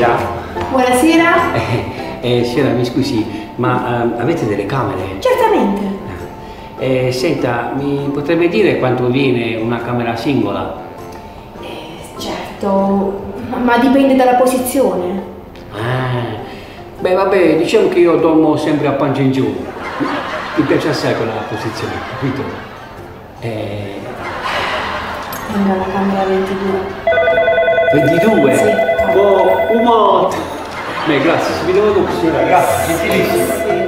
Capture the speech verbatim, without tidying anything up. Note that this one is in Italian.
Buonasera. Buonasera. Eh, eh, signora, mi scusi, ma eh, avete delle camere? Certamente. Eh, senta, mi potrebbe dire quanto viene una camera singola? Eh, certo, ma dipende dalla posizione. Ah, beh vabbè, diciamo che io dormo sempre a pancia in giù. Mi piace assai quella posizione, capito? Eh... Sembra la camera ventidue. ventidue? Sì. Oh, un morto! Beh, grazie, si vede dopo, signora, grazie, gentilissimo. Sì.